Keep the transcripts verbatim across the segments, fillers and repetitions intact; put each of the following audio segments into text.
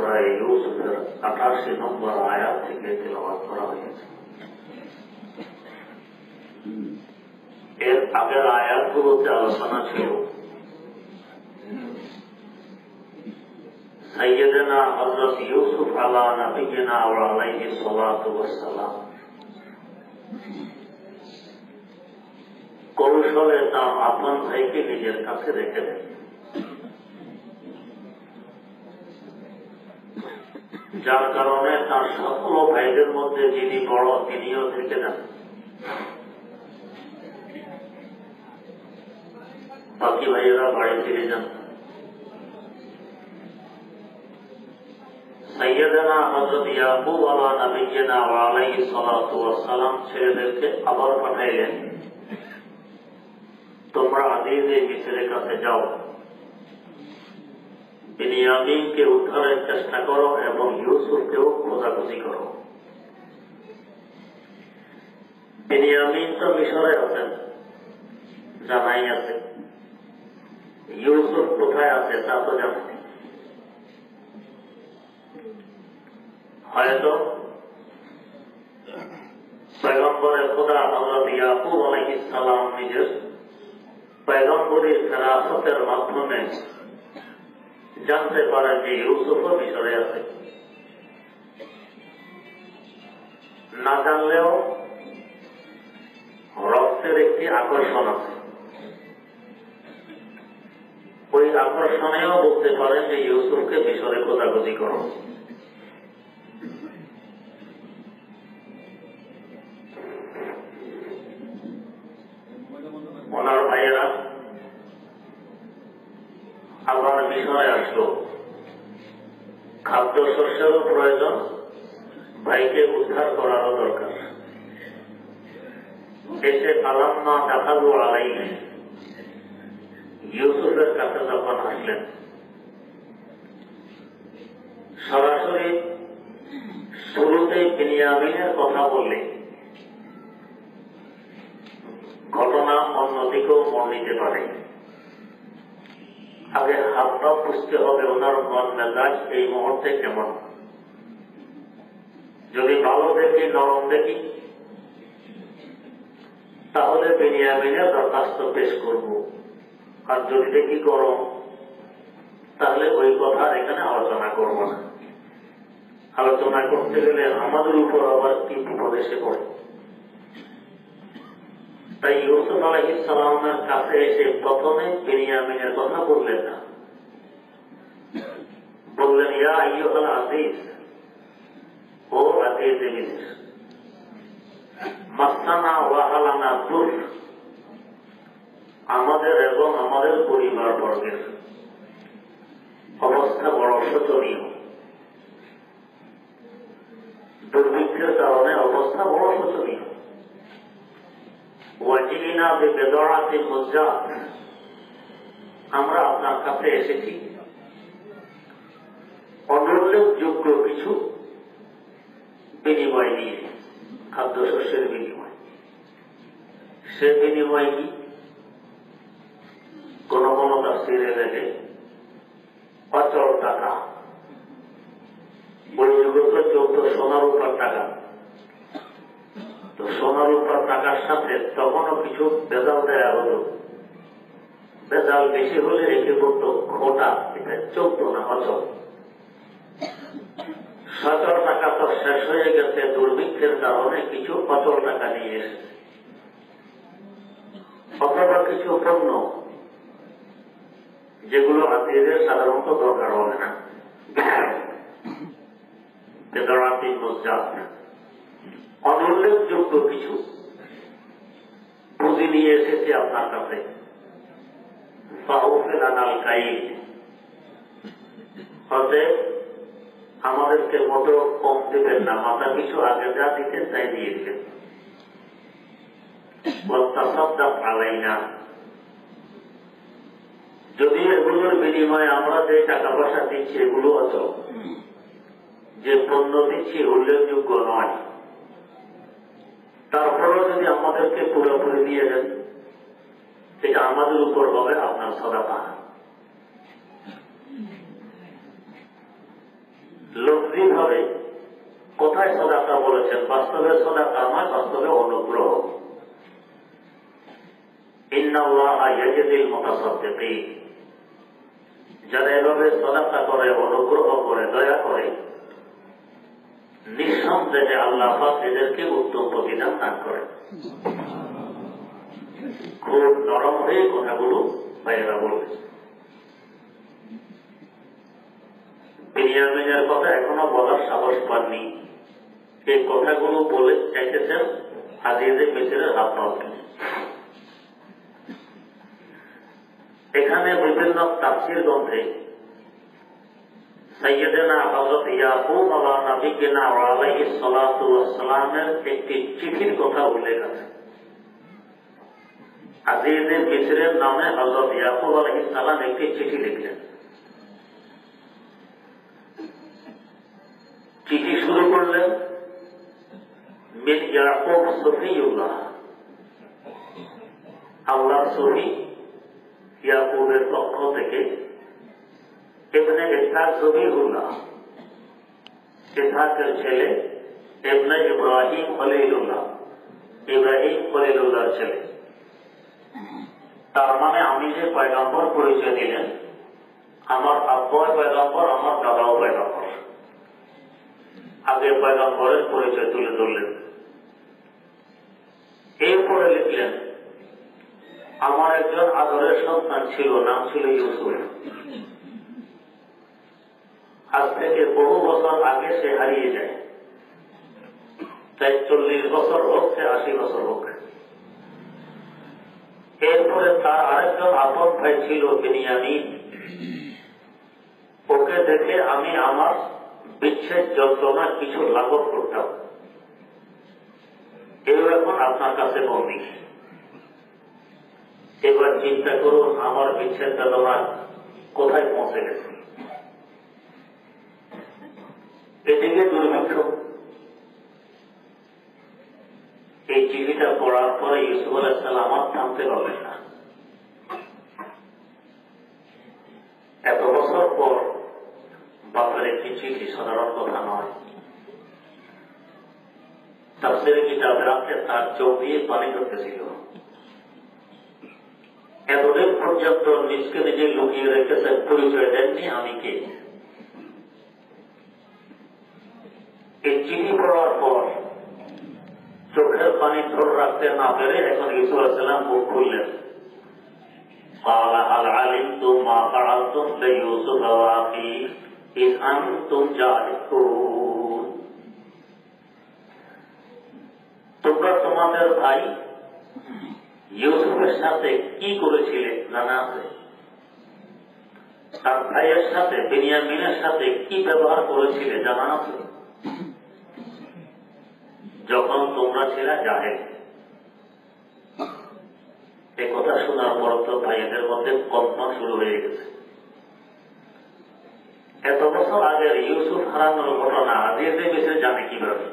সূরা ইউসুফের আঠাশি নম্বর আয়াত থেকে তেলাওয়াত করা হয়েছে। এর আগের আয়াতগুলোতে আলোচনা ছিল সাইয়্যিদানা হযরত ইউসুফ আলা নবিয়িনা ওয়া আলাইহিস সালাতু ওয়াস সালাম কৌশলে তার আপন ভাইকে নিজের কাছে রেখে দেন। যার কারণে তার সকল ভাইদের মধ্যে যিনি বড় তিনিও থেকে যান, বাকি ভাইয়েরা বাড়ি ফিরে যান। সাইয়্যিদানা হযরত ইয়াকুব আলা নবিয়িনা ওয়া আলাইহিস সালাতু ওয়াস সালাম ছেলেদেরকে আবার পাঠাইলেন, তোমরা আদিজে মিসরের কাছে যাও, বিনিয়ামিনকে উদ্ধারের চেষ্টা করো এবং ইউসুফকেও খোঁজাখুঁজি করো। বিনিয়ামিন তো মিশরে আছেন, জানাই আছে, ইউসুফ কোথায় আছে তা তো জানেন। হয়তো পয়গম্বরে খোদা হযরত ইয়াকুব আলাইহিস সালাম নিজের পয়গম্বরীর ফেরাসতের মাধ্যমে জানতে পারেন যে ইউসুফও মিশরে আছে। না জানলেও রক্তের একটি আকর্ষণ আছে, ওই আকর্ষণেও বলতে পারেন যে ইউসুফকে মিশরে খোঁজাখুঁজি করো। ওনার ভাইয়েরা আবার মিশরে আসলো, খাদ্য শস্যেরও প্রয়োজন, ভাইকে উদ্ধার করারও দরকার। এসে আলাম্মা দাখালু আলাইহি, ইউসুফের কাছে যখন আসলেন, সরাসরি শুরুতেই বিনিয়ামিনের কথা বললে ঘটনা অন্যদিকেও মন নিতে পারে। আগে হাতটা বুঝতে হবে ওনার মন মেজাজ এই মুহূর্তে কেমন। যদি ভালো দেখি, নরম দেখি, তাহলে বিনিয়ামিনের দরখাস্ত পেশ করব। আর যদি দেখি গরম, তাহলে ওই কথা এখানে আলোচনা করব না। আলোচনা করতে গেলে আমাদের উপর আবার কি বিপদ এসে পড়ে। তাই ইউসুফ আলাইহিস সালামের কাছে এসে প্রথমে বিনিয়ামিনের কথা বললেন না, বললেন ইয়া আইয়ুহাল আজিজ, ও আজিজে মিসর, মাসসানা ওয়া আহলানা দুর, আমাদের এবং আমাদের পরিবার বর্গের অবস্থা বড় শোচনীয়। দুর্ভিক্ষের কারণে অবস্থা বড় শোচনীয়। ওয়াজিনা বিবেদরাতি মুজাত, আমরা আপনার কাছে এসেছি অনুল্লেখযোগ্য কিছু বিনিময় নিয়ে, খাদ্যশস্যের বিনিময়। সে বিনিময় কি? কোন কোন তাফসীরে লেখে অচল টাকা। ওই যুগে চৌদ্দ সোনার উপর টাকা, তো সোনার উপর টাকার সাথে তখনও কিছু বেজাল দেয়া হতো। বেজাল বেশি হলে একে বলতো খোটা, এটা চৌদ্দ না অচল। সচল টাকা তো শেষ হয়ে গেছে, দুর্ভিক্ষের কারণে কিছু অচল টাকা নিয়ে এসেছে, অথবা কিছু পণ্য যেগুলো আত্মীয়দের সাধারণত দরকার হবে না। বেদরাতি মুজাত, অনুল্লেখযোগ্য কিছু পুঁজি নিয়ে এসেছে আপনার কাছে। আমাদেরকে মোটেও কম দেবেন না, মাথা কিছু আগে যা দিতেন তাই দিয়ে দিলেন। আলাই না, যদি এগুলোর বিনিময়ে আমরা যে টাকা পয়সা দিচ্ছি এগুলো অচল, যে পণ্য দিচ্ছি উল্লেখযোগ্য নয়, তারপরেও যদি আমাদেরকে পুরোপুরি দিয়ে দেন, এটা আমাদের উপর হবে আপনার সাদাকা। এইভাবে কোথায় সদাকা বলেছেন, বাস্তবে সদাকা নয়, বাস্তবে অনুগ্রহ। ইন্নাল্লাহা ইয়াজিদিল মুতাসাদ্দিকিন, যারা এভাবে সদাকা করে, অনুগ্রহ করে, দয়া করে, নিঃসন্দেহে আল্লাহ পাক এদেরকে উত্তম প্রতিদান দান করেন। খুব নরম হয়ে কথাগুলো ভাইয়েরা বলবে। বিনিয়ামিনের কথা এখনো বলার সাহস পাননি, এই কথাগুলো বলে চাইতেছেন আজিজে মিসরের হাত পাওয়া। এখানে বিভিন্ন তাফসীর গ্রন্থে সাইয়্যিদানা হযরত ইয়াকুব আলা নবিয়িনা ওয়া আলাইহিস সালাতু ওয়াস সালামের একটি চিঠির কথা উল্লেখ আছে। আজিজে মিসরের নামে হযরত ইয়াকুব আলাইহিস সালাম একটি চিঠি লিখলেন। চিঠি শুরু করলেন মিন ইয়াকুব সফিউল্লাহ, আল্লাহর সফি ইয়াকুবের পক্ষ থেকে, ইবনে ইসহাক জবিহুল্লাহ, ইসহাকের ছেলে, ইবনে ইব্রাহিম খলিলুল্লাহ, ইব্রাহিম খলিলুল্লাহর ছেলে। তার মানে আমি যে পয়গম্বর পরিচয় দিলেন, আমার আব্বাও পয়গম্বর, আমার দাদাও পয়গম্বর। আগে পয়গম্বরের পরিচয় তুলে ধরলেন। এরপরে লিখলেন আমার একজন আদরের সন্তান ছিল, নাম ছিল ইউসুফ। আজ থেকে বহু বছর আগে সে হারিয়ে যায়, তাই চল্লিশ বছর হোক, সে আশি বছর হোক। এরপরে তার আরেকজন আপন ভাই ছিল বিনিয়ামিন। ওকে দেখে আমি আমার বিচ্ছেদ যন্ত্রণা কিছু লাঘব করতাম। এও এখন আপনার কাছে বন্দি। এবার চিন্তা করুন আমার বিচ্ছেদ বেদনা কোথায় পৌঁছে গেছে। এদিকে দুর্ভিক্ষ। এই চিঠিটা পড়ার পরে ইউসুফ আলাইহিস সালাম আর থামতে পারলেন না। এত বছর পর বাপের একটি চিঠি সাধারণ কথা নয়। তাফসীরে কিতাব রাখতে তার চোখ দিয়ে পানি ঝরতেছিল। এতদিন পর্যন্ত নিজকে নিজে লুকিয়ে রেখেছে, পরিচয় দেননি আমি কে। এই চিঠি পড়ার পর চোখের পানি ধরে রাখতে না পেরে এখন ইউসুফ আলাইহিস সালাম মুখ খুললেন। قال هل علمتم ما فعلتم بيوسف وأخيه إذ أنتم جاهلون। তোমরা তোমাদের ভাই ইউসুফের সাথে কি করেছিলে জানা আছে? তার ভাইয়ের সাথে বিনিয়ামিনের সাথে কি ব্যবহার করেছিলে জানা আছে? যখন তোমরা ছিলে জাহেল। এই কথা শোনার পর তো ভাইদের মধ্যে কম্পন শুরু হয়ে গেছে। এত বছর আগের ইউসুফ হারানোর ঘটনা আজিজে মিসর জানে কিভাবে?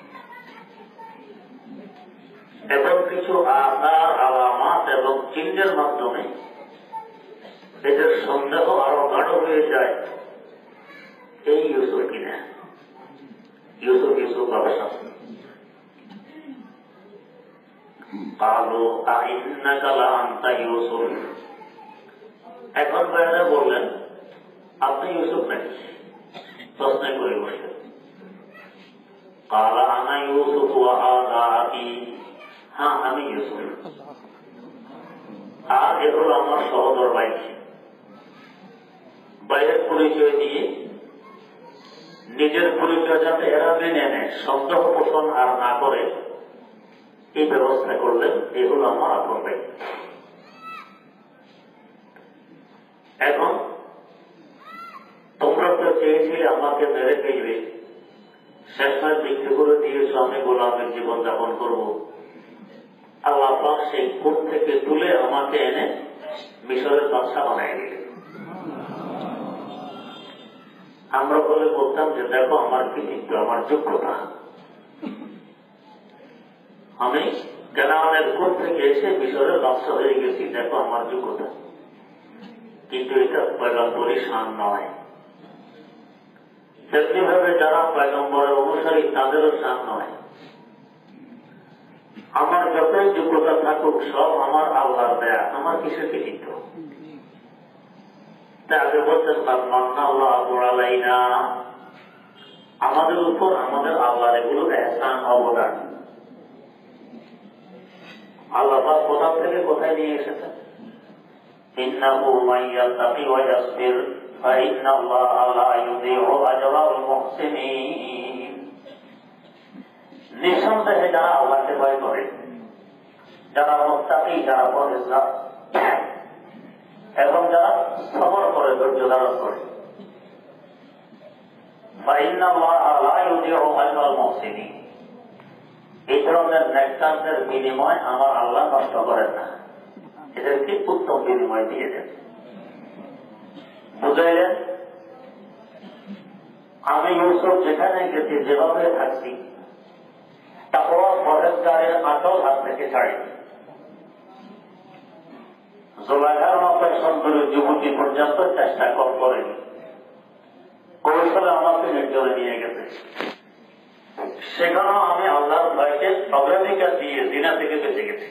এবং কিছু আকার, আলামাত এবং চিহ্নের মাধ্যমে এদের সন্দেহ আরো গাঢ় হয়ে যায়। এই ইউসুফ কিনা ইউসুফ ইউসুফ ব্যবসা। কালো আইন্নাকা লাআনতা ইউসুফ। এখন ভাইরা বললেন আপনি ইউসুফ নাকি? প্রশ্ন করে বসলেন। কালা আনা ইউসুফ ওয়া হাযা আখী। হ্যাঁ আমি ইউসুফ, আর এ হল আমার সহোদর ভাই। বাইরের পরিচয় দিয়ে নিজের পরিচয় যাতে এরা মেনে নেয়, সন্দেহ পোষণ আর না করে, এই ব্যবস্থা করলেন। এই হল আমার আপন ভাই। এখন তোমরা তো চেয়েছিলে আমাকে মেরে ফেলবে, শেষমেশ বিক্রি করে দিয়েছ, আমি গোলামের জীবন যাপন করব। আল্লাহ পাক সেই কূপ থেকে তুলে আমাকে এনে মিশরের বাদশা বানাই দিলেন। আমরা বলে বলতাম যে দেখো আমার কৃতিত্ব, আমার যোগ্যতা, আমি কেনানের কূপ থেকে এসে মিশরের বাদশা হয়ে গেছি, দেখো আমার যোগ্যতা। কিন্তু এটা পয়গম্বরী শান নয়। তেমনি ভাবে যারা পয়গম্বরের অনুসারী তাদেরও শান নয়। আমার যতই যোগ্যতা থাকুক সব আমার আল্লাহর দেয়া, আমার কিসের কৃতিত্ব? আগে বলছেন আল্লাহ আলাইনা, আমাদের উপর আমাদের আল্লাহর এগুলো এহসান অবদান। আল্লাহ কোথা থেকে কোথায় নিয়ে এসেছেন? ইন্নাহু মাইয়াত্তাকি ওয়া ইয়াসবির ফাইন্নাল্লাহা লা ইউযিউ আজরাল মুহসিনিন। নিঃসন্দেহে যারা আল্লাহকে ভয় করে, যারা মুত্তাকি, যারা পরহেজগার এবং যারা সবর করে, ধৈর্য ধারণ করে, ফাইন্নাল্লাহা লা ইউযিউ আজরাল মুহসিনিন, এই ধরনের নেককারদের বিনিময় আমার আল্লাহ নষ্ট করেন না, এদেরকে উত্তম বিনিময় দিয়ে দেন। বুঝাইলেন? আমি ইউসুফ যেখানে গেছি, যেভাবে থাকছি, তাকওয়া পরহেজগারের আটল হাত থেকে ছাড়িনি। জোলাইখার মতো সুন্দরী যুবতী পর্যন্ত চেষ্টা কম করেনি, কৌশলে আমাকে নির্জনে নিয়ে গেছে। সেখানেও আমি আল্লাহর ভয়কে অগ্রাধিকার দিয়ে জিনা থেকে বেঁচে গেছি।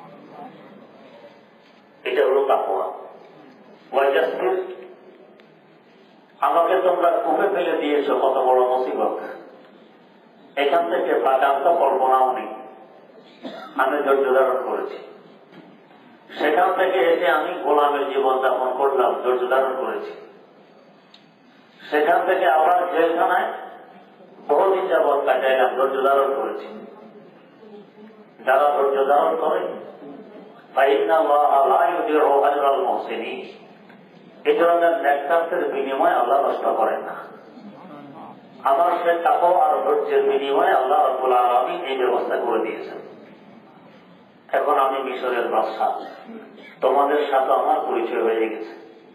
এটা হল তাকওয়া। ওয়াইজাসবির, আমাকে তোমরা কূপে ফেলে দিয়েছ, কত বড় মুসিবত, এখান থেকে বাঁচান্ত কল্পনাও নেই, আমি ধৈর্য ধারণ করেছি। সেখান থেকে এসে আমি গোলামের জীবন যাপন করলাম, ধৈর্য ধারণ করেছি। সেখান থেকে আবার জেলখানায় বহুদিন যাবৎ কাটাইলাম, ধৈর্য ধারণ করেছি। যারা ধৈর্য ধারণ করে, এই ধরনের নেককারদের বিনিময় আল্লাহ নষ্ট করেন না। আমার সে তাকওয়া আর ধৈর্যের বিনিময়ে আল্লাহ রাব্বুল আলামিন এই ব্যবস্থা করে দিয়েছেন। এখন আমি মিশরের বাদশাহ, তোমাদের সাথে আমার পরিচয় হয়ে গেছে।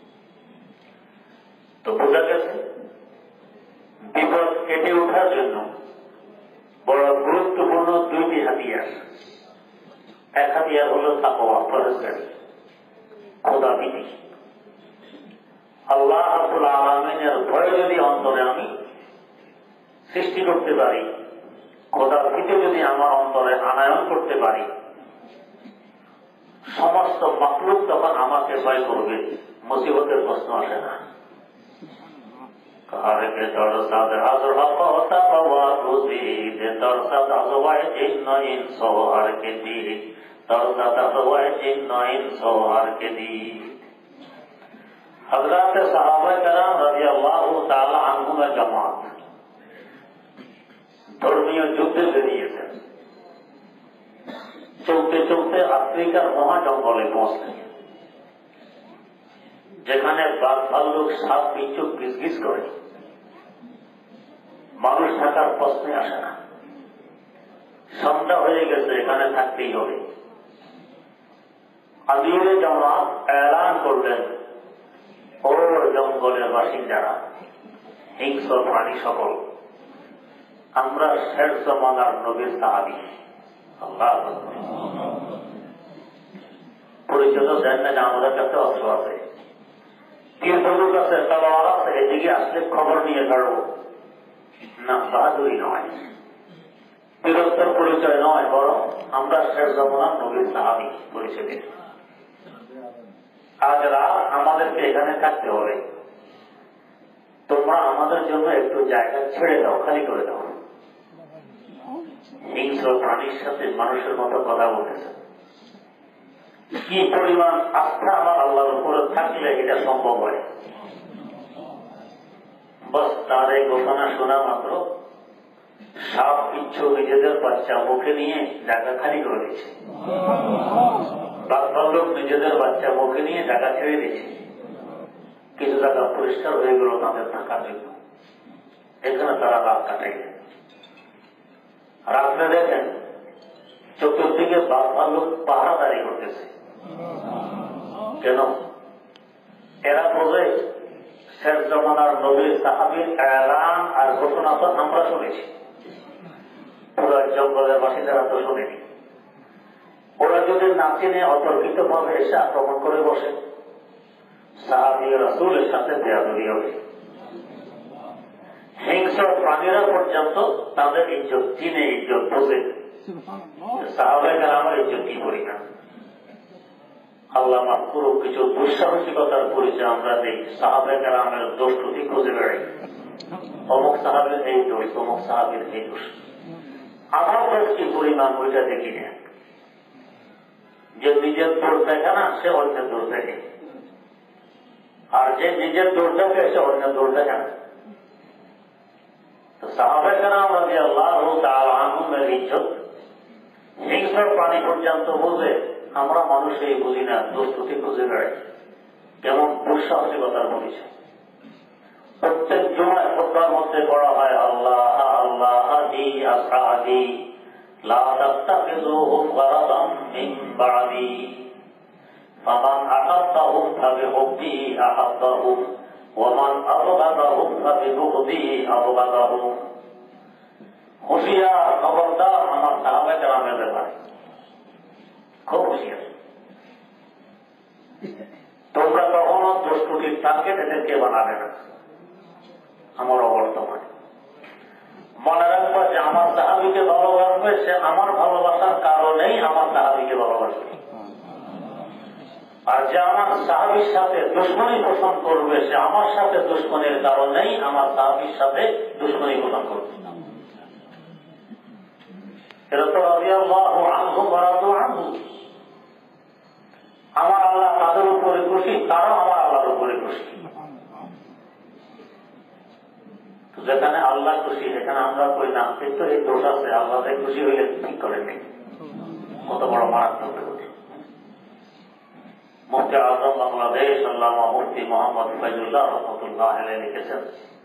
তো বোঝা গেছে বিপদ কেটে ওঠার জন্য বড় গুরুত্বপূর্ণ দুইটি হাতিয়ার। এক হাতিয়ার হল তাকওয়া, পরহেজগারি, খোদাভীতি। আল্লাহ রাব্বুল আলামিনের ভয় যদি অন্তরে আমি সৃষ্টি করতে পারি, খোদাভীতি যদি আমার অন্তরে আনায়ন করতে পারি, সমস্ত মাখলুক তখন আমাকে ভয় করবে, মুসিবতের প্রশ্ন আসে না। কারকে তরসাদ হাজর হকতা পাওয়া রুজিদ, তরসাদ আজওয়ায় জিন্ন ইনস আর কে দি, তরসাদ আজওয়ায় জিন্ন ইনস আর কে দি। হযরত সাহাবায়ে কেরাম রাদিয়াল্লাহু তাআলা আনহুমের জামাত ধর্মীয় যুদ্ধে বেরিয়েছেন। চলতে চলতে আফ্রিকার মহা জঙ্গলে পৌঁছলেন, যেখানে বাঘ ভাল্লুক সাপ বিচ্ছু গিজগিজ করে, মানুষ থাকার প্রশ্নে আসে না। সন্ধ্যা হয়ে গেছে, এখানে থাকতেই হবে। আমিরে জামাত এলান করলেন, ও জঙ্গলের বাসিন্দারা, হিংস্র প্রাণী সকল, আমরা শেষ জমানার নবীর সাহাবী। আল্লাহ পরিচয় দেন না, আমাদের কাছে অস্ত্র আছে, তীর ধনুক আছে, তলোয়ার আছে, এদিকে আসলে খবর নিয়ে ছাড়বো না। বাহাদুরি নয়, বীরত্বের পরিচয় নয়, বরং আমরা শেষ জমানার নবীর সাহাবী পরিচয় দিই। আজ রাত আমাদেরকে এখানে থাকতে হবে, তোমরা আমাদের জন্য একটু জায়গা ছেড়ে দাও, খালি করে দাও। হিংস্র প্রাণীর সাথে মানুষের মতো কথা বলতেছে। কি পরিমাণ আস্থা আমার আল্লাহর উপরে থাকলে এটা সম্ভব হয়। বস তার এই ঘোষণা শোনা মাত্র সাপ বিচ্ছু নিজেদের বাচ্চা মুখে নিয়ে জায়গা খালি করে দিচ্ছে। বাঘ ভাল্লুক নিজেদের বাচ্চা মুখে নিয়ে জায়গা ছেড়ে দিচ্ছে। কিছু জায়গা পরিষ্কার হয়ে গেল তাদের থাকার জন্য, এখানে তারা রাত কাটাইলেন। রাত্রে দেখেন চতুর্দিকে বাঘ ভাল্লুক পাহারাদারি করতেছে। কেন? এরা বোঝে শেষ জমানার নবীর সাহাবীর এলান আর ঘোষণা তো আমরা শুনেছি, পুরো জঙ্গলের বাসিন্দারা তো শুনেনি। ওরা যদি না চিনে অতর্কিত ভাবে এসে আক্রমণ করে বসে, সাহাবী রাসূলের সাথে বেয়াদবি হবে। হিংস্র প্রাণীরা পর্যন্ত তাদের ইজ্জত চিনে, ইজ্জত বোঝে। সাহাবায়ে কেরামের ইজ্জত কি করি না? আল্লাহ মাফ করুক, কিছু দুঃসাহসিকতার পরিচয় আমরা দিই। সাহাবায়ে কেরামের দোষ ত্রুটি খুঁজে বেড়াই, অমুক সাহাবীর এই দোষ, অমুক সাহাবীর এই দোষ। আমার দোষ কি পরিমাণ ওইটা দেখি না। যে নিজের দোষ দেখে না সে অন্যের দোষ দেখে, আর যে নিজের দোষ দেখে সে অন্যের দোষ দেখে না। তো সাহাবায়ে কেরাম রাদিয়াল্লাহু তাআলা আনহুমের ইজ্জত হিংস্র প্রাণী পর্যন্ত বোঝে, আমরা মানুষ এই বুঝি না, দোষ ত্রুটি খুঁজে বেড়াই। কেমন দুঃসাহসিকতার পরিচয়। প্রত্যেক জুমায় খুতবার মধ্যে পড়া হয় আল্লাহ আল্লাহ হাদি আসহাবি লা তাত্তাখিযুহুম গারাদাম মিন বা'দি ফামান আহাব্বাহুম ফাবিহুব্বি আহাব্বাহুম ওয়া মান আবগাদাহুম ফাবিবুগদি আবগাদাহুম। হুঁশিয়ার, খবরদার আমার সাহাবায়ে কেরামের ব্যাপারে, খুব হুঁশিয়ার। তোমরা কখনো দোষ ত্রুটির টার্গেট এদেরকে বানাবে না। আমার অবর্তমানে মনে রাখবো যে আমার সাহাবীকে ভালোবাসবে, সে আমার ভালোবাসার কারণেই আমার সাহাবীকে ভালোবাসবে। আর যে আমার সাহাবীর সাথে দুশমনী পোষণ করবে, সে আমার সাথে দুশমনীর কারণেই আমার সাহাবীর সাথে দুশমনী পোষণ করবে। এটা তো রাদিয়াল্লাহু আনহু ওয়া রাদু আনহু। আমার আল্লাহ তাদের উপরে খুশি, তারাও আমার আল্লাহর উপরে খুশি। যেখানে আল্লাহ খুশি সেখানে আমরা কই না, কিন্তু এই দোষ আছে, আল্লাহ খুশি হইলে ঠিক করে নেই। কত বড় মারাত্মক কথা। মুফতি আজম বাংলাদেশ আল্লামা মুফতি মোহাম্মদ ফয়জুল্লাহ রহমাতুল্লাহ আলাইহি লিখেছেন,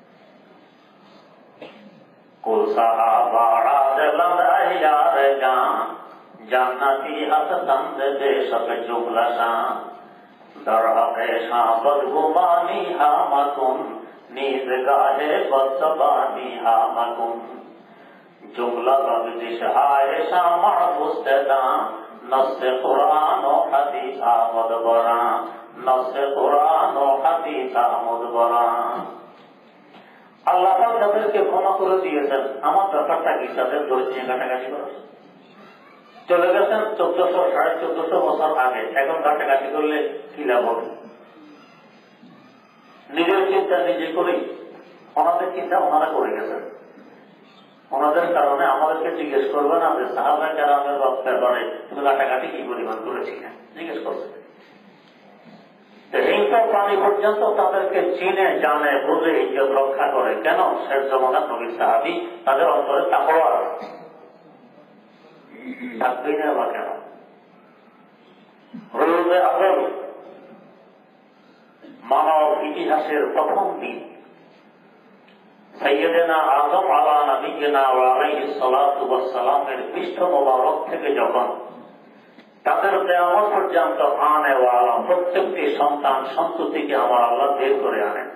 কুল সাহাবারা দিলাম ইয়ার জান জান্নাতি হাসান দে সব জুমলা শান দরহাকে শাবদ গুমানি হামাকুম নিজ গাহে বসবানি হামাকুম জুমলা বগদিশ হায় শামা মুস্তাদা নসে কুরআন ও হাদিস আমদ বরা নসে কুরআন ও হাদিস আমদ বরা। আল্লাহ পাক তাদেরকে ক্ষমা করে দিয়েছেন। আমার ব্যাপারটা কি তাদের দোষ নিয়ে ঘাটাঘাটি করা? চলে গেছেন চোদ্দশো সাড়ে চোদ্দশো বছর আগে, এখন ঘাটাঘাটি করলে কি লাভ হবে? নিজের চিন্তা নিজে করি, ওনাদের চিন্তা ওনারা করে গেছেন। ওনাদের কারণে আমাদেরকে জিজ্ঞেস করবে না যে সাহাবায়ে কেরামের ব্যাপারে তুমি ঘাটাঘাটি কি পরিমাণ করেছিলে, জিজ্ঞেস করবে। হিংস্র প্রাণী পর্যন্ত তাদেরকে চিনে জানে বুঝে ইজ্জত রক্ষা করে। কেন? শেষ জামানার নবীর সাহাবী, তাদের অন্তরে তাকওয়া থাকবেই না বা কেন? রোজে আজম মানব ইতিহাসের প্রথম দিন সাইয়্যিদানা আদম আলা নবিয়িনা ওয়া আলাইহিস সালাতু ওয়াস সালামের পৃষ্ঠ মোবারক থেকে যখন তাদের কিয়ামত পর্যন্ত আনে ওয়ালা প্রত্যেকটি সন্তান সন্ততিকে আমার আল্লাহ বের করে আনেন।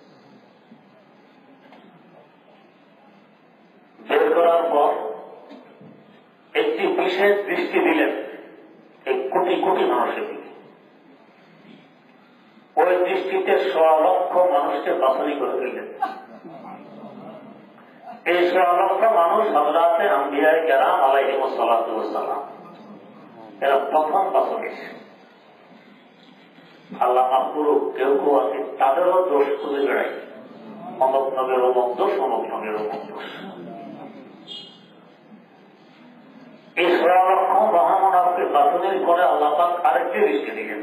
বের করার পর একটি বিশেষ দৃষ্টি দিলেন এই কোটি কোটি মানুষের দিকে। ওই দৃষ্টিতে সোয়া লক্ষ মানুষকে বাছাই করে দিলেন। এই সোয়া লক্ষ মানুষ হযরতে আম্বিয়া কেরাম আলাইহিমুস সালাতু ওয়াস সালাম, এরা প্রথম বাছাই। আল্লাহ মাফ করুক, কেউ কেউ আছে তাদেরও দোষ খুঁজে বেড়াই, অমুক নবীর অমুক দোষ, অমুক নবীর অমুক দোষ। এই সোয়া লক্ষ মহামানবকে বাছাইয়ের পরে আল্লাহ পাক আরেকটি দৃষ্টি দিলেন।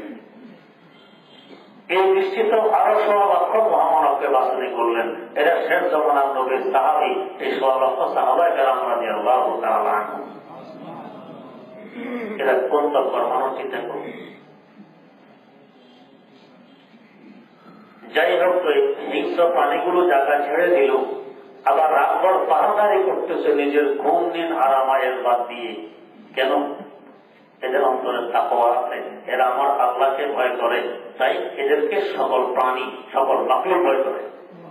এই দৃষ্টিতে আরো সোয়া লক্ষ মহামানবকে বাছাই করলেন। এরা শেষ জামানার নবীর সাহাবী, এই সোয়া লক্ষ সাহাবায়ে কেরাম রাদিয়াল্লাহু তাআলা আনহুম। এরা কোন তত্ত্বের মানুষ চিন্তা করুন। যাই হোক, হিংস্র প্রাণীগুলো জায়গা ছেড়ে দিল, আবার রাতভর পাহাড়ারি করতেছে নিজের ঘুম দিন আরামায়ের বাদ দিয়ে। কেন? এদের অন্তরে তাকওয়া আছে, এরা আমার আল্লাহকে ভয় করে, তাই এদেরকে সকল প্রাণী সকল মাখলুক ভয় করে।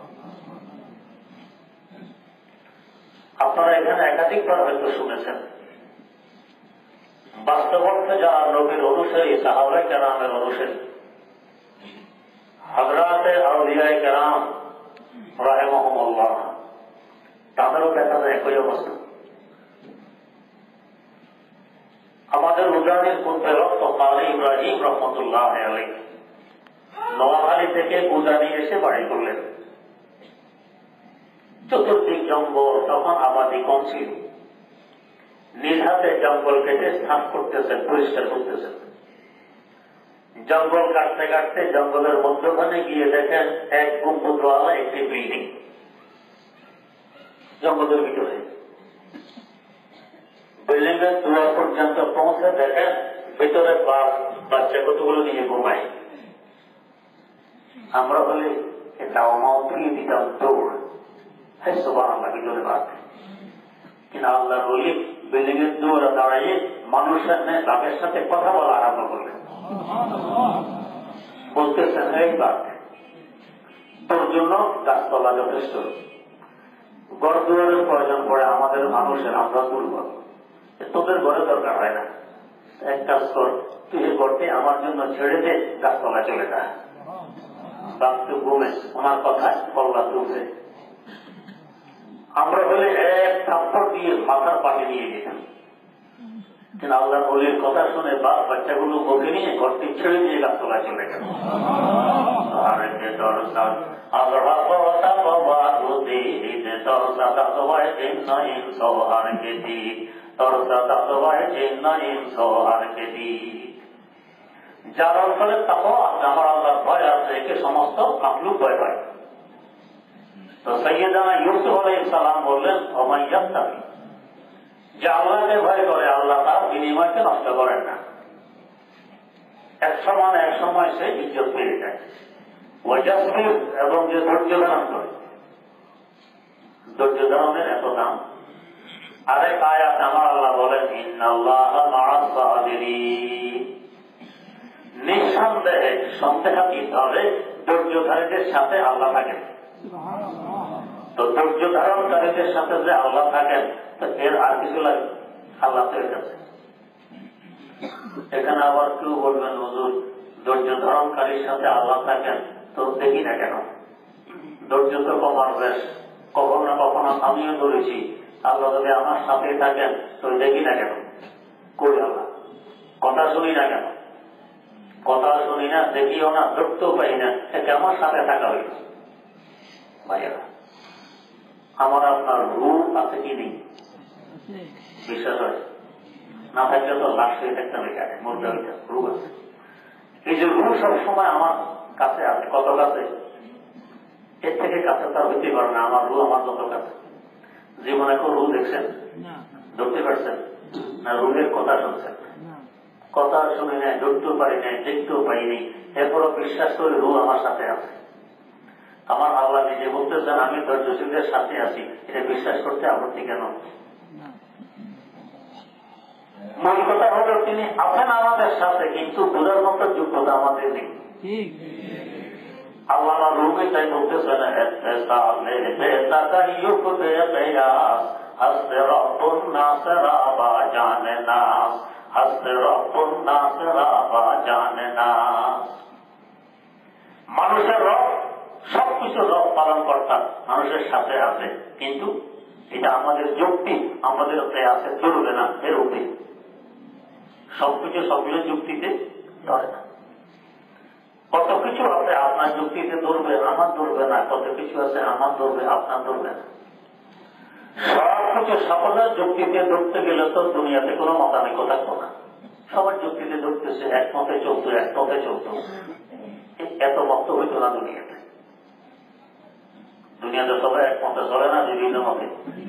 আপনারা এখানে একাধিকবার হয়তো শুনেছেন, বাস্তব অর্থে যারা নবীর অনুসারী, সাহাবায়ে কেরামের অনুসারী, হযরতে আউলিয়ায়ে কেরাম রাহিমাহুমুল্লাহ, আমাদেরও দেখা যায় একই অবস্থা। আমাদের উজানির পুত্র রহমতুল্লাহ ইব্রাহিম রহমতুল্লাহ আলাইহি নোয়াখালী থেকে উজানি এসে বাড়ি করলেন। চতুর্দিক জঙ্গল, তখন আবাদি কম ছিল। নিজ হাতে জঙ্গল কেটে স্থান করতেছেন, পরিষ্কার করতেছেন। জঙ্গল কাটতে কাটতে জঙ্গলের মধ্যখানে গিয়ে দেখেন এক গম্বুজওয়ালা একটি বিল্ডিং জঙ্গলের ভিতরে। বিল্ডিং এর দুয়ার পর্যন্ত পৌঁছে দেখেন ভিতরে বাচ্চা কতগুলো নিয়ে ঘুমায়। আমরা বলে দাও মাও ফিরিয়ে দিতাম দৌড়, হ্যাঁ সোবান আল্লাহ ভিতরে বাদ। কিন্তু আল্লাহ বলি বিল্ডিং এর দুয়ারে দাঁড়িয়ে মানুষের তাদের সাথে কথা বলা আরম্ভ করলেন। বলতেছেন এই বাদ, তোর জন্য গাছতলা যথেষ্ট, গড় দুয়ারের প্রয়োজন পড়ে আমাদের মানুষের, আমরা দুর্বল, তোদের ঘরে দরকার হয় না। এক কাজ কর, তুই এই ঘরটি আমার জন্য ছেড়ে দে, গাছতলা চলে যা। বাস্তু ঘুমে ওনার কথায় পল্লা তুলছে। আমরা হলে এক থাপ্পড় দিয়ে মাথার পাশে নিয়ে যেতাম, কিন্তু আল্লাহ বলির কথা শুনে বাপ বাচ্চাগুলো বকে নিয়ে ঘরটি ছেড়ে দিয়ে গাছতলা চলে গেল। যার অঞ্চলে তখন আমার আল্লাহ ভয় আছে, একে সমস্ত মাখলুক ভয় পায়। তো সৈয়দানা ইউসুফ আলাইহিস সালাম বললেন ওমাইয়াত্তাকি, যে আল্লাহকে ভয় করে আল্লাহ তার বিনিময়কে নষ্ট করেন না। এক সময় এক সময় সে ইজ্জত পেয়ে যায়। ওয়াজাসবির, এবং যে ধৈর্য ধারণ করে, ধৈর্য ধারণের এত দাম। আরেক আয়াত আমার আল্লাহ বলেন ইন্নাল্লাহা মা'আস সাবিরিন, নিঃসন্দেহে সন্দেহাতীতভাবে ধৈর্যধারীদের সাথে আল্লাহ থাকেন। তো ধৈর্য ধারণকারীদের সাথে যে আল্লাহ থাকেন, এর আর কিছু লাগে? আল্লাহ তো আছে। এখানে আবার কেউ বলবেন হুজুর ধৈর্য ধারণকারীর সাথে আল্লাহ থাকেন, তো দেখি না কেন? ধৈর্য তো কমার বেশ, কখনো না কখনো আমিও ধরেছি। আল্লাহ যদি আমার সাথে থাকেন তো দেখি না কেন? কই আল্লাহ? কথা শুনি না কেন? কথা শুনি না, দেখিও না, ধরতেও পাই না, একে আমার সাথে থাকা হইল। ভাইয়েরা, আমার আপনার রূপ আছে কি নেই? বিশ্বাস হয় না? থাকলে তো লাশ হয়ে থাকতাম, এখানে মুর্দা হইতাম। রূপ আছে। এই যে রূপ সবসময় আমার কাছে আছে, কত কাছে? এর থেকে কাছে তার হইতে পারে না। আমার রূপ আমার যত কাছে। জীবনে কোন রূপ দেখছেন? ধরতে পারছেন না? রূপের কথা শুনছেন? কথা শুনে নেয়, ধরতেও পারি নাই, দেখতেও পাইনি, এরপরও বিশ্বাস করে রূপ আমার সাথে আছে। আমার আল্লাহ নিজে বলতেছেন আমি ধৈর্যশীলদের সাথে আছি, এটা বিশ্বাস করতে আপত্তি কেন? মূল কথা হলো তিনি আছেন আমাদের সাথে, কিন্তু বোঝার মতো যোগ্যতা আমাদের নেই। আল্লাহ আমার রূপে তাই বলতেছেন হাসতে রব্বুন নাসরা বা জানে নাস, হাসতে রব্বুন নাসরা বা জানে নাস। মানুষের রব সবকিছু রব পালন কর্তা মানুষের সাথে আছে, কিন্তু এটা আমাদের যুক্তি আমাদের আছে চলবে না। এর উপরে সবকিছু সবগুলো যুক্তিতে ধরে না। কত কিছু আছে আপনার যুক্তিতে ধরবে, আমার ধরবে না। কত কিছু আছে আমার ধরবে, আপনার ধরবে না। সবকিছু সকলের যুক্তিতে ধরতে গেলে তো দুনিয়াতে কোনো মতানৈক্য থাকতো না। সবার যুক্তিতে ধরতেছে, একমতে চলতো, একমতে চলতো, এত মত হইতো না দুনিয়াতে। দুনিয়াতে সবাই একমতে চলে না, বিভিন্ন মতে।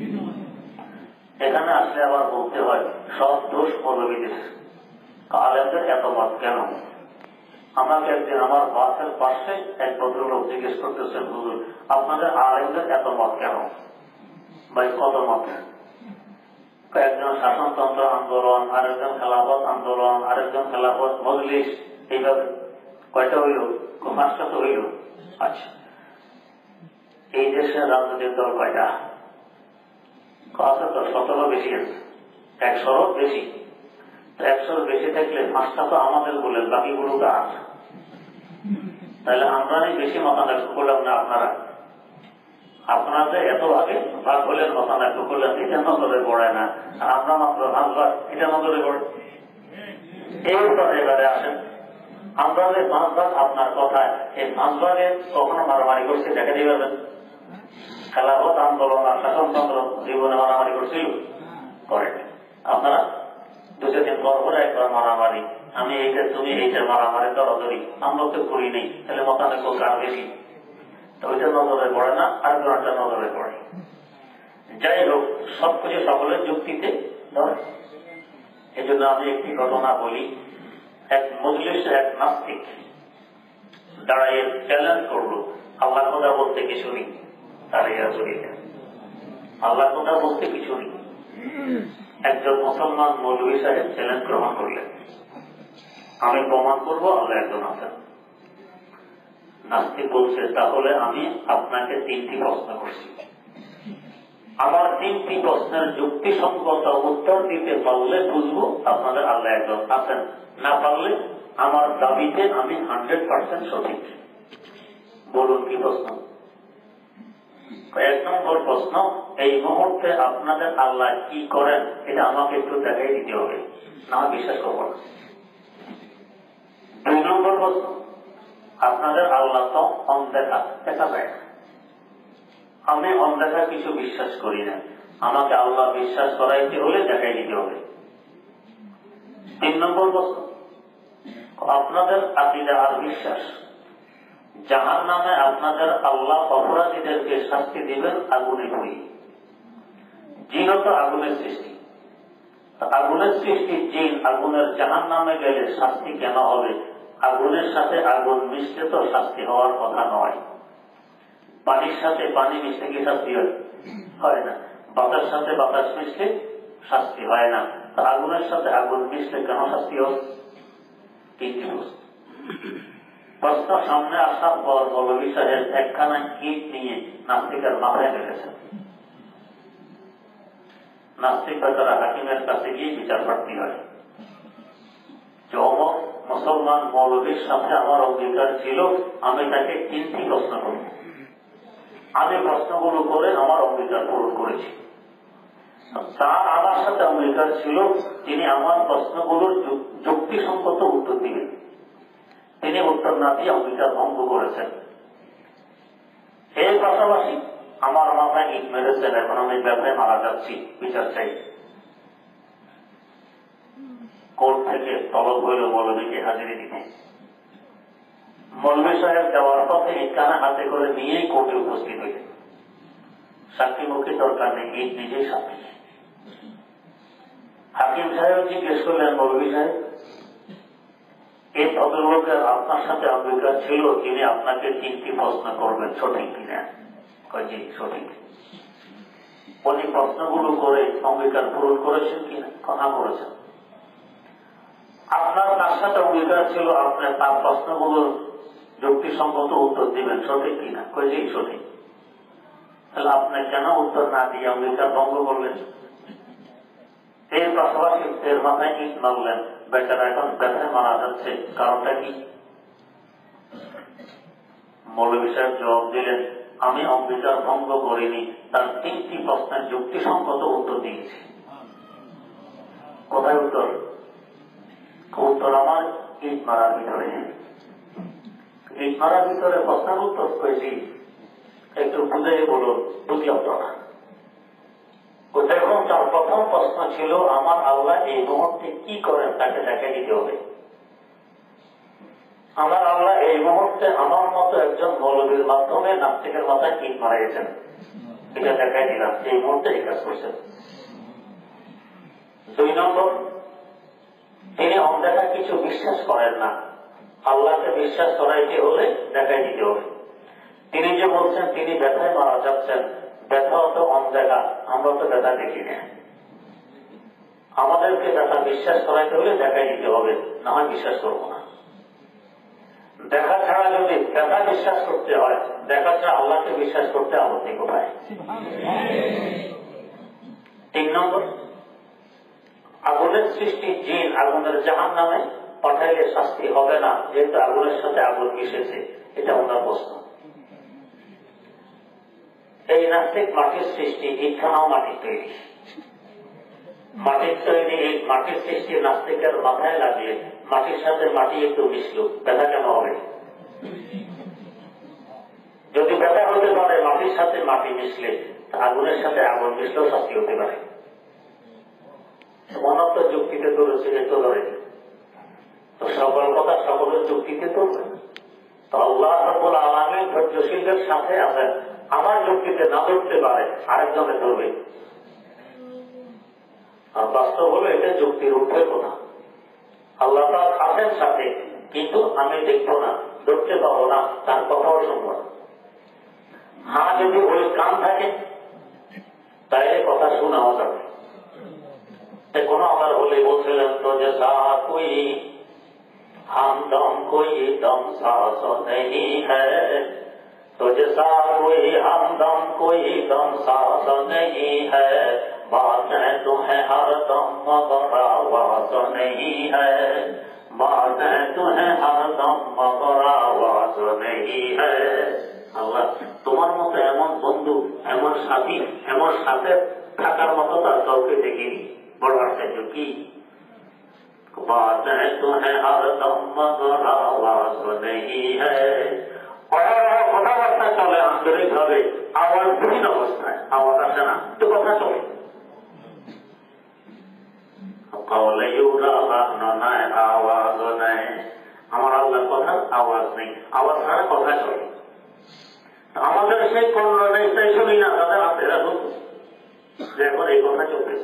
এখানে আসলে আবার বলতে হয় সব দোষ মৌলবীদের, আলেমদের এত মত কেন? আমাকে একদিন আমার বাসের পাশে এক ভদ্রলোক জিজ্ঞেস করতেছেন হুজুর আপনাদের আলেমদের এত মত কেন? ভাই কত মত? একজন শাসনতন্ত্র আন্দোলন, আরেকজন খেলাফত আন্দোলন, আরেকজন খেলাফত মজলিস, এইভাবে কয়টা হইল? পাঁচটা তো হইল। আচ্ছা, এই দেশের রাজনৈতিক দল কয়টা আছে? তো সতেরো বেশি আছে, একশোরও বেশি। একশোর বেশি থাকলে পাঁচটা তো আমাদের বলে, বাকিগুলো তো আছে। তাহলে আমরা বেশি মতানৈক্য করলাম না আপনারা? আপনারা যে এত ভাগে ভাগ হলেন মতানৈক্য করলেন, এটা নজরে পড়ে না, আর আমরা মাত্র ভাগ ভাগ এটা নজরে পড়ে। এই উত্তর এবারে আসেন, আমরা যে পাঁচ ভাগ আপনার কথায়, এই পাঁচ ভাগে কখনো মারামারি করছে দেখে দিয়ে পারবেন? খেলাফত আন্দোলন আর শাসনতন্ত্র জীবনে মারামারি করছিল করেন আপনারা? দুটো দিন পর পরে একবার মারামারি, আমি এইটা তুমি এইটা মারামারি দরাদরি আমরা তো করি নেই, তাহলে মতানৈক্য কার বেশি? তো ওইটা নজরে পড়ে না, আর কোনটা নজরে পড়ে। যাই হোক, সবকিছু সকলের যুক্তিতে ধরে। এই জন্য আমি একটি ঘটনা বলি। এক মজলিসে এক নাস্তিক দাঁড়াইয়ে চ্যালেঞ্জ করলো, আল্লাহ কথা বলতে কিছু নেই। দাঁড়িয়ে চলিলেন, আল্লাহ কথা বলতে কিছু নেই। একজন মুসলমান মৌলভী সাহেব চ্যালেঞ্জ গ্রহণ করলেন, আমি প্রমাণ করবো আল্লাহ একজন আছেন। নাস্তিক বলছে, তাহলে আমি আপনাকে তিনটি প্রশ্ন করছি, আমার তিনটি প্রশ্নের যুক্তিসঙ্গত উত্তর দিতে পারলে বুঝবো আপনাদের আল্লাহ একজন আছেন, না পারলে আমার দাবিতে আমি হান্ড্রেড পার্সেন্ট সঠিক। বলুন কি প্রশ্ন? এক নম্বর প্রশ্ন, এই মুহূর্তে আপনাদের আল্লাহ কি করেন এটা আমাকে একটু দেখাই দিতে হবে, না বিশ্বাস করবো না। দুই নম্বর প্রশ্ন, আপনাদের আল্লাহ তো অনদেখা, দেখা যায় না, আমি অনদেখা কিছু বিশ্বাস করি না, আমাকে আল্লাহ বিশ্বাস করাইতে হলে দেখাই দিতে হবে। তিন নম্বর প্রশ্ন, আপনাদের আকীদা আর বিশ্বাস, জাহান নামে আপনাদের আল্লাহ অপরাধীদেরকে শাস্তি দিবেন আগুনে পুড়িয়ে। জিন তো আগুনের সৃষ্টি, আগুনের সৃষ্টি জিন আগুনের জাহান নামে গেলে শাস্তি কেন হবে? আগুনের সাথে আগুন মিশতে তো শাস্তি হওয়ার কথা নয়। পানির সাথে পানি মিশতে কি শাস্তি হয় না? বাতাসের সাথে বাতাস মিশলে শাস্তি হয় না, আগুনের সাথে আগুন মিশলে কেন শাস্তি হবে? তিনটি প্রশ্ন সামনে আসার পর মৌলভী সাহেব একখানা ইট নিয়ে নাস্তিকের মাথায় রেখেছেন। নাস্তিক বেচারা হাকিমের কাছে গিয়ে বিচার প্রার্থী হয় যে অমর মুসলমান মৌলভীর সাথে আমার অঙ্গীকার ছিল, আমি তাকে তিনটি প্রশ্ন করব, আমি প্রশ্নগুলো করে আমার অঙ্গীকার পূরণ করেছি। তার আমার সাথে অঙ্গীকার ছিল তিনি আমার প্রশ্নগুলোর যুক্তিসঙ্গত উত্তর দিবেন, তিনি উত্তর না দিয়ে অঙ্গীকার ভঙ্গ করেছেন। এর পাশাপাশি আমার মাথায় ইট মেরেছেন, এখন আমি ব্যথায় মারা যাচ্ছি, বিচার চাই। কোর্ট থেকে তলব হইল মৌলভীকে হাজিরে দিতে। মৌলভী সাহেব যাওয়ার পথে ইট কানা হাতে করে নিয়েই কোর্টে উপস্থিত হইলেন। সাক্ষী মুখী দরকার নেই, ইট নিজেই সাক্ষী। হাকিম সাহেব জিজ্ঞেস করলেন, মৌলভী সাহেব এই ভদ্রলোকের আপনার সাথে অঙ্গীকার ছিল তিনি আপনাকে তিনটি প্রশ্ন করবেন, সঠিক কিনা? জি সঠিক। উনি প্রশ্নগুলো করে অঙ্গীকার পূরণ করেছেন কিনা? কথা করেছেন। আপনার তার সাথে অঙ্গীকার ছিল আপনার তার প্রশ্নগুলোর যুক্তিসঙ্গত উত্তর দিবেন, সঠিক কিনা? জি সঠিক। তাহলে আপনি কেন উত্তর না দিয়ে অঙ্গীকার ভঙ্গ করলেন? এর পাশাপাশি এর মাথায় ইট মারলেন, বেচারা এখন ব্যথায় মারা যাচ্ছে, কারণটা কি? মৌলভী সাহেব জবাব দিলেন, আমি অঙ্গীকার ভঙ্গ করিনি, তার তিনটি প্রশ্নের যুক্তিসঙ্গত উত্তর দিয়েছি। কোথায় উত্তর? উত্তর আমার ইট মারার ভিতরে। ইট মারার ভিতরে প্রশ্নের উত্তর করেছি, একটু বুঝে বলুন, বুঝলাম তো না। দেখুন, তার প্রথম প্রশ্ন ছিল আমার আল্লাহ এই মুহূর্তে কি করেন তাকে দেখা দিতে হবে। আমার আল্লাহ এই মুহূর্তে আমার মতো একজন মৌলবীর মাধ্যমে নাস্তিকের মাথায় ইট মারা গেছেন, এটা দেখাই দিলাম, এই মুহূর্তে এই কাজ করছেন। দুই নম্বর, তিনি অনদেখা কিছু বিশ্বাস করেন না, আল্লাহকে বিশ্বাস করাইতে হলে দেখাই দিতে হবে। তিনি যে বলছেন তিনি ব্যথায় মারা যাচ্ছেন, ব্যথা তো অনদেখা, আমরা তো ব্যথা দেখি না, আমাদেরকে ব্যথা বিশ্বাস করাইতে হলে দেখাই দিতে হবে, না হয় বিশ্বাস করবো না। দেখা ছাড়া যদি ব্যথা বিশ্বাস করতে হয়, দেখা ছাড়া আল্লাহকে বিশ্বাস করতে আপত্তি কোথায়? তিন নম্বর, আগুনের সৃষ্টি জিন আগুনের জাহান নামে পাঠাইলে শাস্তি হবে না, যেহেতু আগুনের সাথে আগুন মিশেছে, এটা ওনার প্রশ্ন। এই নাস্তিক মাটির সৃষ্টি, ইটখানাও মাটির তৈরি। মাটির তৈরি এই মাটির সৃষ্টি নাস্তিকের মাথায় লাগলে মাটির সাথে মাটি একটু মিশলো, ব্যথা কেন হবে? যদি ব্যথা হতে পারে মাটির সাথে মাটি মিশলে, আগুনের সাথে আগুন মিশলেও শাস্তি হতে পারে। অনন্ত যুক্তিতে ধরেছে, এত ধরে তো সকল কথা সকলের যুক্তিতে ধরবে। তো আল্লাহ রাব্বুল আলামিন ধৈর্যশীলদের সাথে আছেন, আমার যুক্তিতে না ধরতে পারে আরেকজনে ধরবে। আর বাস্তব হলো এটা যুক্তির ঊর্ধ্বের কথা। আল্লাহ তাআলা আছেন সাথে, কিন্তু আমি দেখবো না, ধরতে পাবো না, তার কথাও শুনবো না। হ্যাঁ, যদি ওই কান থাকে তাইলে কথা শোনাও যাবে। কোনো আমার বলে বলছিলেন তো যে কোই हम दम कोई दम सांस नहीं है, तो जैसा कोई हम दम कोई दम सांस नहीं है, बातें तुम्हें हर दम मगर आवाज नहीं है, बातें तुम्हें हर दम मगर आवाज नहीं है। আল্লাহ তোমার মতো এমন বন্ধু, এমন সাথী, এমন সাথে থাকার মতো তার কাউকে দেখিনি। বড় আশ্চর্য কি बातें तुम्हें हर दम मगर आवाज नहीं है। কথাবার্তা চলে আন্তরিক ভাবে, আওয়াজ বিভিন্ন অবস্থায়, আওয়াজ আসে না তো কথা চলে। আওয়াজ নেই, আমার আল্লাহর কথার আওয়াজ নেই, আওয়াজ ছাড়া কথা চলে। আমাদের সেই কর্ণ নেই, তাই শুনি না, তাদের হাতে রাখুন যে এখন এই কথা চলতেছে।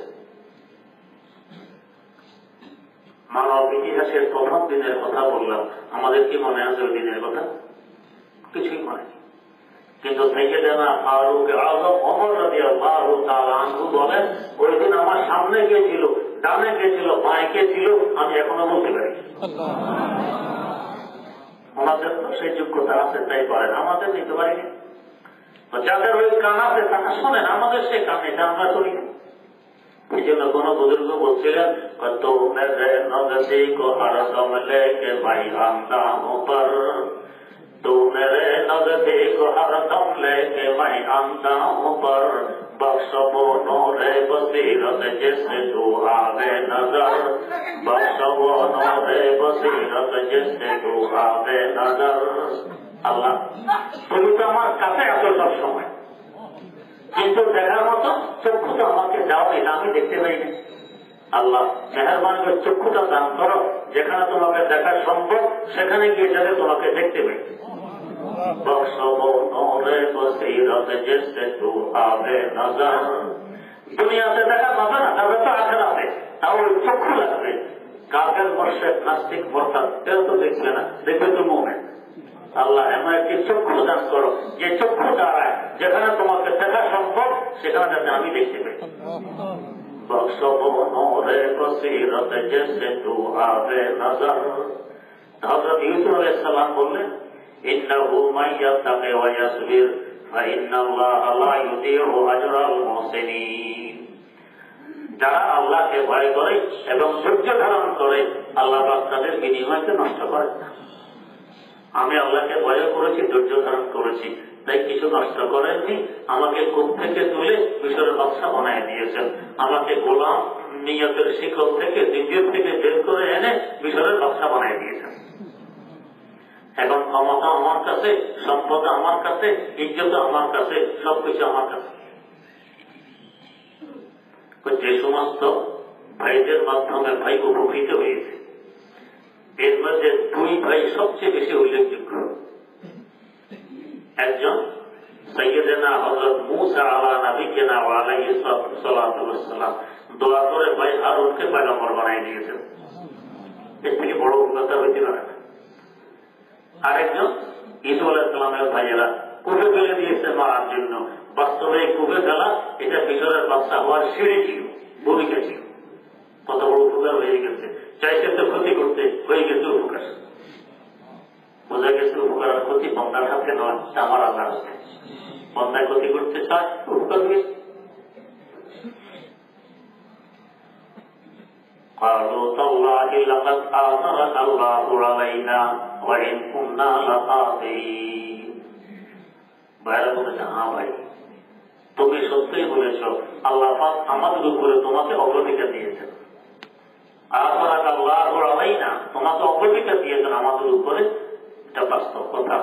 মানব ইতিহাসের প্রথম দিনের কথা বললাম, আমাদের কি মনে আছে ওই দিনের কথা? কিছুই মনে নেই। কিন্তু সাইয়েদনা ফারুক আযম ওমর রাদিয়াল্লাহু তাআলা আনহু বলেন, ওই দিন আমার সামনে কে ছিল, ডানে কে ছিল, বাঁয়ে কে ছিল, আমি এখনো বলতে পারি। ওনাদের তো সেই যোগ্যতা আছে, তাই পারেন, আমাদের নিতে পারি না। যাদের ওই কান আছে তারা শোনেন, আমাদের সে কান এটা আমরা শুনি না। এই জন্য কোন বুজুর্গ বলছিলেন, তো মেরে নগদি কো হর দম লেকে ভাই আমদাম পর, তো মেরে নগদি কো হর দম লেকে ভাই আমদাম পর, বখশবো নোরে বসিরত জিসে তু আবে নজর, বখশবো নোরে বসিরত জিসে তু আবে নজর। আল্লাহ তুমি তো আমার কাছে আছো সব সময়, কিন্তু দেখার মতো চক্ষুটা আমাকে দাও, এটা আমি দেখতে পাই না। আল্লাহ মেহেরবানি করে চক্ষুটা দান করো, যেখানে তোমাকে দেখা সম্ভব সেখানে গিয়ে যাতে তোমাকে দেখতে পাই। দুনিয়াতে দেখা পাবে না, তবে তো আখেরাতে তাও চক্ষু লাগবে। কাফের মুশরিক নাস্তিক মোরতাদ এরা তো দেখবে না, দেখবে তো মুমিন। আল্লাহ এমন একটি চক্ষু দান করো, যে চক্ষু দ্বারায় যেখানে তোমাকে দেখা সম্ভব সেখানে যাতে আমি দেখতে পাই। হযরত ইউসুফ আলাইহিস সালাম বললেন, ইন্নাহু মান ইয়াত্তাকি ওয়া ইয়াসবির ফাইন্নাল্লাহা লা ইউদিউ আজরাল মুহসিনিন। যারা আল্লাহকে ভয় করে এবং ধৈর্য ধারণ করে, আল্লাহ পাক তাদের বিনিময়কে নষ্ট করেন না। আমি আল্লাহকে ভয় করেছি, ধৈর্য ধারণ করেছি, তাই কিছু নষ্ট করেননি। আমাকে কূপ থেকে তুলে মিশরের নকশা বানিয়ে দিয়েছেন, আমাকে গোলাম নিয়তের শিকল থেকে দ্বিতীয় থেকে বের করে এনে মিশরের নকশা বানিয়ে দিয়েছেন। এখন ক্ষমতা আমার কাছে, সম্পদ আমার কাছে, ইজ্জত আমার কাছে, সবকিছু আমার কাছে। যে সমস্ত ভাইদের মাধ্যমে ভাই উপকৃত হয়েছে, এর মধ্যে দুই ভাই সবচেয়ে বেশি উল্লেখযোগ্য। একজন সাইয়েদেনা হযরত মূসা আলা নবিয়িনা ওয়া আলাইহি সাল্লাতু ওয়াসসালাম দোয়া করে ভাই হারুনকে পয়গম্বর বানিয়ে দিয়েছেন। এর থেকে বড় উন্নতি হইতে পারে না। আরেকজন ঈসা আলাইহিস সালামের ভাইয়েরা কূপে ফেলে দিয়েছে মারার জন্য। বাস্তবে কূপে ফেলা এটা মিশরের বাদশা হওয়ার সিঁড়ি ছিল, ভূমিকা ছিল। কত বড় উপকার হয়ে গেছে, চাইছে তো ক্ষতি করতে, হয়ে গেছে উপকার। বোঝা গেছে উপকার আর ক্ষতি বন্দার হাতে নয়, আমার আল্লাহর হাতে। বন্দায় ক্ষতি করতে চায়, উপকার হয়েছে। قالوا تالله لقد آثرك الله علينا وإن كنا لخاطئين। ভাইরা বলেছে, হ্যাঁ ভাই, তুমি সত্যিই বলেছ আল্লাহ পাক আমাদের উপরে তোমাকে অগ্রাধিকার দিয়েছেন। আপনার আল্লাহ আলাই না, তোমাকে অগ্রাধিকার দিয়েছেন আমাদের উপরে, এটা বাস্তব কথা।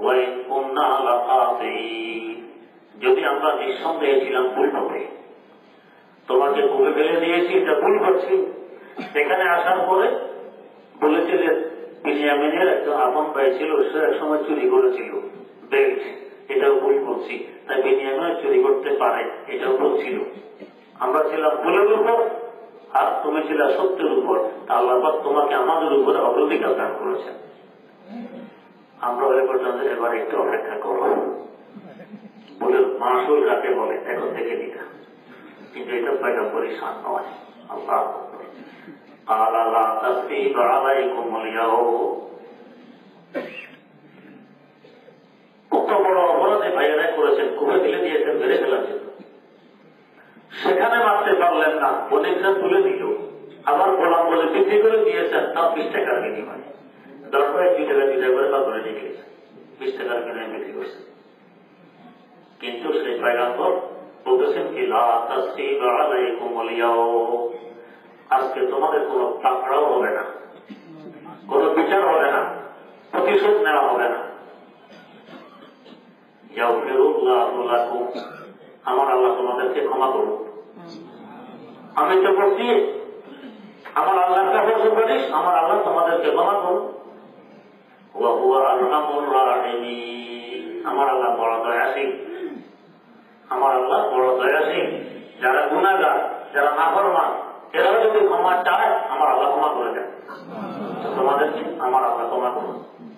যদি আমরা নিঃসন্দেহে ছিলাম ভুল হবে, তোমাকে ভুলে ফেলে দিয়েছি, এটা ভুল করছি। এখানে আসার পরে বলেছিলেন বিনিয়ামিনের একজন আপন ভাই ছিল, সে এক সময় চুরি করেছিল বেল্ট, এটাও ভুল করছি। তাই বিনিয়ামিন চুরি করতে পারে, এটাও ভুল ছিল। আমরা ছিলাম ভুলের উপর আর তুমি ছিল সত্যের উপর। আল্লাহ পাক তোমাকে আমাদের উপরে অগ্রাধিকার দান করেছেন। আমরা ওই পর্যন্ত এবার একটু অপেক্ষা করব। বলে মাসুল যাকে বলে এখন থেকে দিটা, কিন্তু এটা পয়গা পরিশান নয়। আল্লাহ আল্লাহ তাসরিব আলাইকুম আল-ইয়াউম, কত বড় অপরাধে ভাইয়েরা করেছেন, কুপে ফেলে দিয়েছেন, মেরে ফেলেছেন। সেখানে মারতে পারলেন না, অনেকটা তুলে দিল, আবার গোলাম বলে বিক্রি করে দিয়েছেন, তাও বিশ টাকার বিনিময়ে। দরকার দুই টাকা দুই টাকা করে বা করে নিয়ে গিয়েছেন, বিশ টাকার বিনিময়ে বিক্রি করছেন। কিন্তু সেই পয়গাম্বর বলতেছেন কি লা তাসরিব আলাইকুম আল-ইয়াউম, আজকে তোমাদের কোনো পাকড়াও হবে না, কোনো বিচার হবে না, প্রতিশোধ নেওয়া হবে না। ইয়াগফিরুল্লাহু লাকুম, আমার আল্লাহ তোমাদেরকে ক্ষমা করুন। আমি তো বলছি আমার আল্লাহর কাছে সুপারিশ, আমার আল্লাহ তোমাদেরকে ক্ষমা করুন। ওয়া হুয়া আরহামুর রাহিমিন, আমার আল্লাহ বড় দয়াশীল, আমার আল্লাহ বড় দয়াশীল। যারা গুনাহগার, যারা নাফরমান, এরাও যদি ক্ষমা চায় আমার আল্লাহ ক্ষমা করে দেন। তোমাদেরকে আমার আল্লাহ ক্ষমা করুন।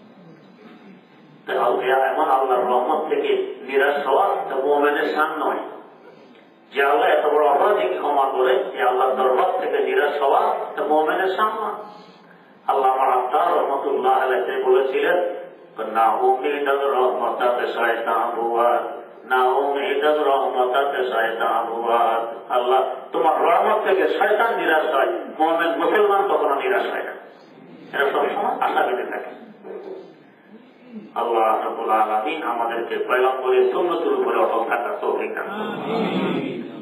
এমন আল্লাহর রহমত থেকে নিরাশ হওয়া মুমিনের শান নয়। যে আল্লাহ এত বড় অপরাধীকে ক্ষমা করে, যে আল্লাহর দরবার থেকে নিরাশ হওয়া মুমিনের শান নয়। আল্লাহ আমার আত্মার রহমতুল্লাহ আলাইহি বলেছিলেন, না উম্মিদাত রহমতাতে শয়তান বুয়াত, না উম্মিদাত রহমতাতে শয়তান বুয়াত। আল্লাহ তোমার রহমত থেকে শয়তান নিরাশ হয়, মুমিন মুসলমান কখনো নিরাশ হয় না। এরা সবসময় আশা পেতে থাকে। আল্লাহ রাব্বুল আলামিন আমাদেরকে পয়গম্বরের সুন্নতের উপরে অটল থাকার তৌফিক দান করুন।